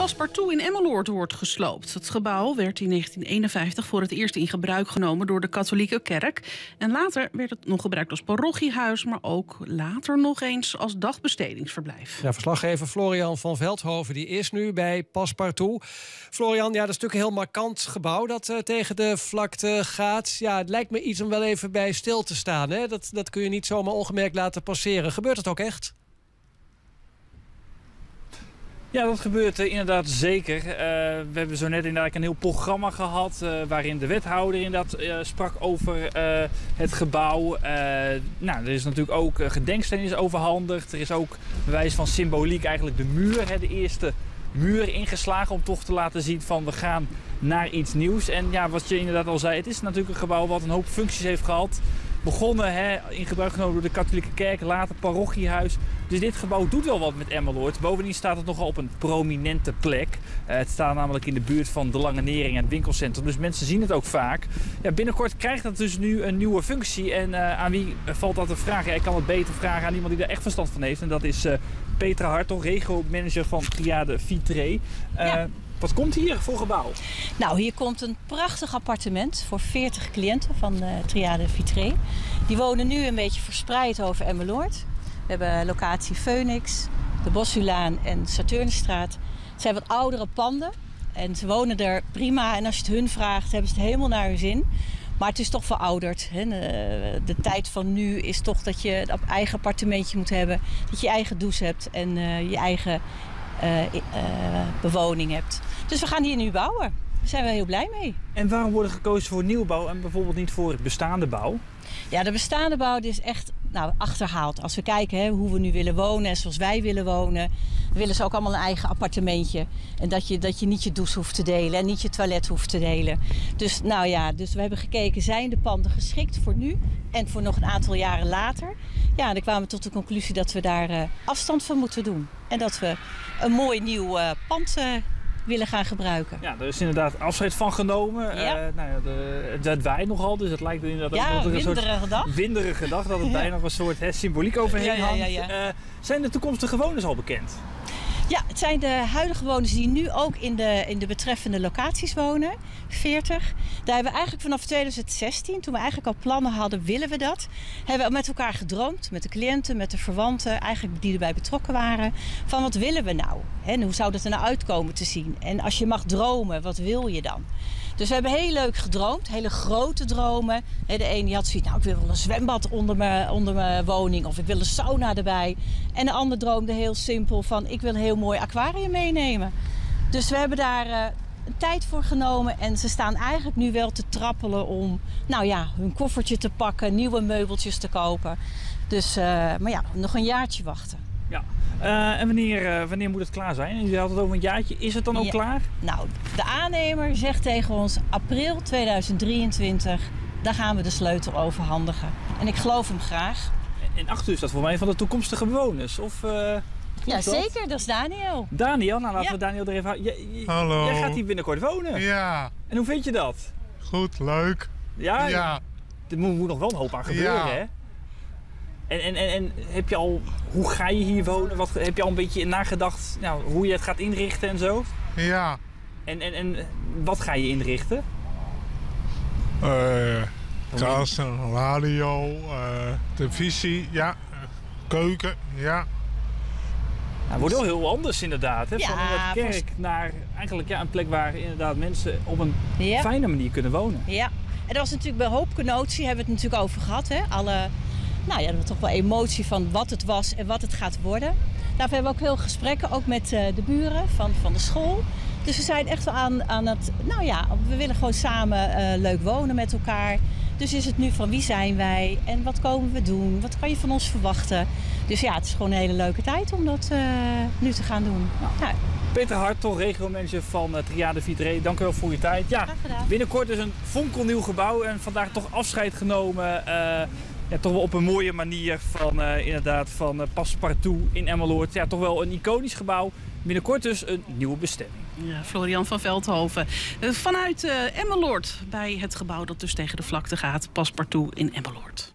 Passepartout in Emmeloord wordt gesloopt. Het gebouw werd in 1951 voor het eerst in gebruik genomen door de katholieke kerk. En later werd het nog gebruikt als parochiehuis, maar ook later nog eens als dagbestedingsverblijf. Ja, verslaggever Florian van Veldhoven die is nu bij Passepartout. Florian, ja, dat is natuurlijk een heel markant gebouw dat tegen de vlakte gaat. Ja, het lijkt me iets om wel even bij stil te staan. Hè? Dat kun je niet zomaar ongemerkt laten passeren. Gebeurt het ook echt? Ja, dat gebeurt inderdaad zeker. We hebben zo net inderdaad een heel programma gehad waarin de wethouder inderdaad sprak over het gebouw. Er is natuurlijk ook gedenksteen is overhandigd. Er is ook bewijs van symboliek eigenlijk de muur, de eerste muur ingeslagen om toch te laten zien van we gaan naar iets nieuws. En ja, wat je inderdaad al zei, het is natuurlijk een gebouw wat een hoop functies heeft gehad. Begonnen in gebruik genomen door de katholieke kerk, later parochiehuis. Dus dit gebouw doet wel wat met Emmeloord. Bovendien staat het nogal op een prominente plek. Het staat namelijk in de buurt van de Lange Nering en het winkelcentrum. Dus mensen zien het ook vaak. Ja, binnenkort krijgt het dus nu een nieuwe functie. En aan wie valt dat te vragen? Ja, ik kan het beter vragen aan iemand die er echt verstand van heeft. En dat is Petra Hartog, regio-manager van Triade Vitré. Wat komt hier voor gebouw? Nou, hier komt een prachtig appartement voor 40 cliënten van Triade Vitré. Die wonen nu een beetje verspreid over Emmeloord. We hebben locatie Phoenix, de Bossulaan en Saturnusstraat. Het zijn wat oudere panden en ze wonen er prima. En als je het hun vraagt, hebben ze het helemaal naar hun zin. Maar het is toch verouderd. Hè? De tijd van nu is toch dat je een eigen appartementje moet hebben. Dat je je eigen douche hebt en je eigen bewoning hebt. Dus we gaan hier nu bouwen. Daar zijn we heel blij mee. En waarom wordt er gekozen voor nieuwbouw en bijvoorbeeld niet voor het bestaande bouw? Ja, de bestaande bouw is echt achterhaald. Als we kijken hoe we nu willen wonen en zoals wij willen wonen, willen ze ook allemaal een eigen appartementje. En dat je niet je douche hoeft te delen en niet je toilet hoeft te delen. Dus dus we hebben gekeken, zijn de panden geschikt voor nu en voor nog een aantal jaren later? Ja, en dan kwamen we tot de conclusie dat we daar afstand van moeten doen. En dat we een mooi nieuw pand willen gaan gebruiken. Ja, er is inderdaad afscheid van genomen. Ja. Het waait nogal, dus het lijkt inderdaad ook nog een soort winderige dag. Dat het bijna nog een soort symboliek overheen hangt. Zijn de toekomstige bewoners al bekend? Ja, het zijn de huidige bewoners die nu ook in de betreffende locaties wonen. 40. Daar hebben we eigenlijk vanaf 2016, toen we eigenlijk al plannen hadden, willen we dat. Hebben we met elkaar gedroomd, met de cliënten, met de verwanten, eigenlijk die erbij betrokken waren. Van wat willen we nou? En hoe zou dat er nou uitkomen te zien? En als je mag dromen, wat wil je dan? Dus we hebben heel leuk gedroomd, hele grote dromen. De ene die had zoiets, ik wil wel een zwembad onder mijn woning of ik wil een sauna erbij. En de ander droomde heel simpel van ik wil een heel mooi aquarium meenemen. Dus we hebben daar een tijd voor genomen en ze staan eigenlijk nu wel te trappelen om hun koffertje te pakken, nieuwe meubeltjes te kopen. Dus nog een jaartje wachten. Ja. En wanneer moet het klaar zijn? Je had het over een jaartje. Is het dan ook klaar? Nou, de aannemer zegt tegen ons april 2023, daar gaan we de sleutel overhandigen. En ik geloof hem graag. En achter u staat voor mij van de toekomstige bewoners? Of, ja, zeker. Dat is Daniel. Daniel? Nou, laten we Daniel er even... Hallo. Jij gaat hier binnenkort wonen. Ja. En hoe vind je dat? Goed, leuk. Ja. Er moet nog wel een hoop aan gebeuren, hè? En heb je al, hoe ga je hier wonen? Heb je al een beetje nagedacht hoe je het gaat inrichten en zo? Ja. En wat ga je inrichten? Kast, radio, televisie, ja. Keuken, ja. Nou, het wordt wel heel anders inderdaad. Hè? Ja, van een kerk naar eigenlijk een plek waar inderdaad mensen op een fijne manier kunnen wonen. Ja, en dat was natuurlijk bij Hoop Kenotie hebben we het natuurlijk over gehad. Hè? We hebben toch wel emotie van wat het was en wat het gaat worden. We hebben ook veel gesprekken, ook met de buren van de school. Dus we zijn echt wel aan het... we willen gewoon samen leuk wonen met elkaar. Dus is het nu van wie zijn wij en wat komen we doen? Wat kan je van ons verwachten? Dus ja, het is gewoon een hele leuke tijd om dat nu te gaan doen. Ja. Petra Hartog, regio-manager van Triade Vitré. Dank u wel voor je tijd. Ja, binnenkort dus een fonkelnieuw gebouw en vandaag toch afscheid genomen... toch wel op een mooie manier van Passepartout in Emmeloord. Ja, toch wel een iconisch gebouw. Binnenkort dus een nieuwe bestemming. Ja, Florian van Veldhoven. Vanuit Emmeloord bij het gebouw dat dus tegen de vlakte gaat. Passepartout in Emmeloord.